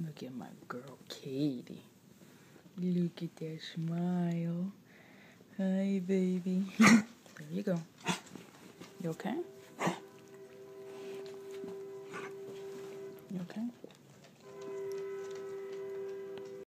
Look at my girl, Katie. Look at that smile. Hi, baby. There you go. You okay? You okay?